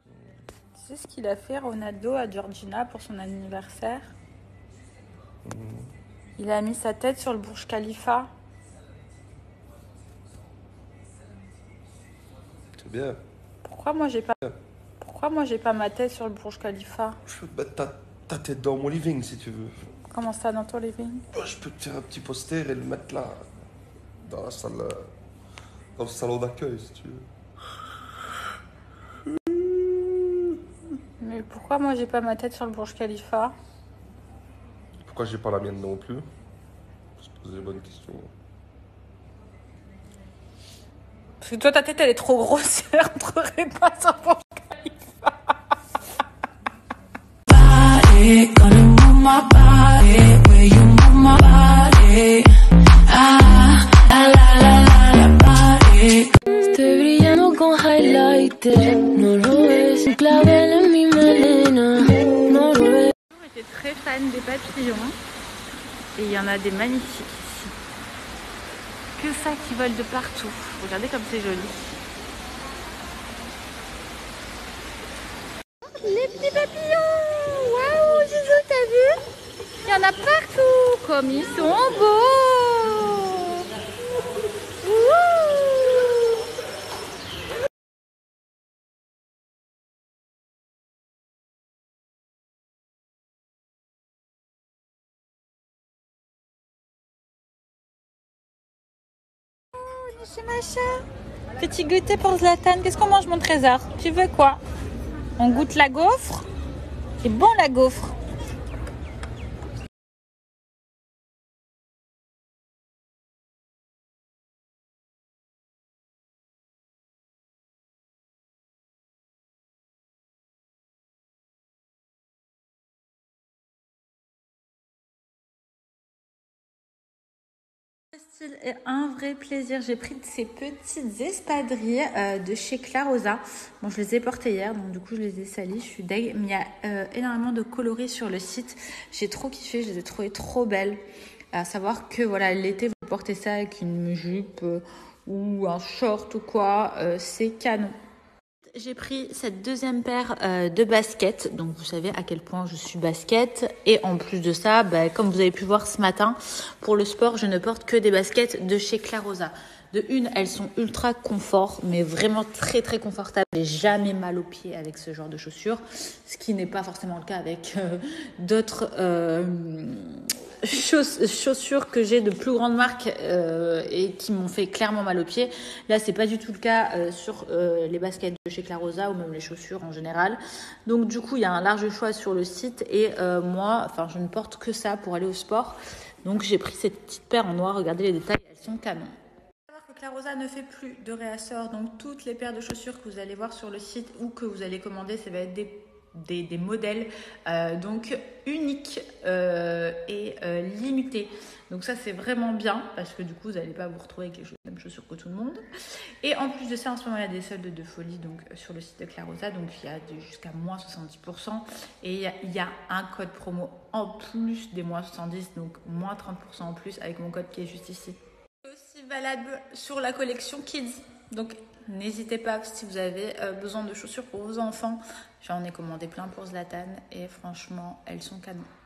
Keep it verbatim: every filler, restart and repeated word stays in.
Tu sais ce qu'il a fait Ronaldo à Georgina pour son anniversaire? Mmh. Il a mis sa tête sur le Burj Khalifa. C'est bien. Pourquoi moi j'ai pas Pourquoi moi j'ai pas ma tête sur le Burj Khalifa? Je peux te mettre ta, ta tête dans mon living si tu veux. Comment ça dans ton living? Je peux te faire un petit poster et le mettre là, dans la salle, euh, dans le salon d'accueil si tu veux. Mais pourquoi moi j'ai pas ma tête sur le Burj Khalifa? Pourquoi j'ai pas la mienne non plus? Je te pose des bonnes questions. Parce que toi ta tête elle est trop grosse, elle rentrerait pas sur le Burj Khalifa. Body, gonna move my body, where you move my body. Ah, la la la la la body. Estoy brillando con highlighter, no lo ves, un clavel en mi melena, no lo ves. J'étais très fan des papillons et il y en a des magnifiques ici. Que ça qui vole de partout. Regardez comme c'est joli. Les petits papillons! Waouh, Zizou, t'as vu? Il y en a partout! Comme ils sont beaux! Wouh! Chez Macha. Petit goûter pour Zlatan. Qu'est-ce qu'on mange, mon trésor? Tu veux quoi? On goûte la gaufre? C'est bon, la gaufre. Style est un vrai plaisir. J'ai pris ces petites espadrilles euh, de chez Clarosa. Bon, je les ai portées hier, donc du coup je les ai salies. Je suis deg, mais il y a euh, énormément de coloris sur le site. J'ai trop kiffé, je les ai trouvées trop belles. À savoir que voilà, l'été vous portez ça avec une jupe euh, ou un short ou quoi, euh, c'est canon. J'ai pris cette deuxième paire euh, de baskets, donc vous savez à quel point je suis basket. Et en plus de ça, bah, comme vous avez pu voir ce matin, pour le sport, je ne porte que des baskets de chez Clarosa. De une, elles sont ultra confort, mais vraiment très très confortables. J'ai jamais mal aux pieds avec ce genre de chaussures, ce qui n'est pas forcément le cas avec euh, d'autres euh, chauss chaussures que j'ai de plus grandes marques euh, et qui m'ont fait clairement mal aux pieds. Là, c'est pas du tout le cas euh, sur euh, les baskets de chez Clarosa ou même les chaussures en général. Donc du coup, il y a un large choix sur le site et euh, moi, enfin, je ne porte que ça pour aller au sport. Donc j'ai pris cette petite paire en noir. Regardez les détails, elles sont canon. Clarosa ne fait plus de réassort, donc toutes les paires de chaussures que vous allez voir sur le site ou que vous allez commander, ça va être des, des, des modèles euh, donc uniques euh, et euh, limités. Donc ça c'est vraiment bien parce que du coup vous n'allez pas vous retrouver avec les mêmes chaussures que tout le monde. Et en plus de ça, en ce moment il y a des soldes de folie donc sur le site de Clarosa, donc il y a jusqu'à moins soixante-dix pour cent et il y, a, il y a un code promo en plus des moins soixante-dix, donc moins trente pour cent en plus avec mon code qui est juste ici. Aussi valable sur la collection Kids. Donc n'hésitez pas si vous avez euh, besoin de chaussures pour vos enfants. J'en ai commandé plein pour Zlatan et franchement elles sont canon.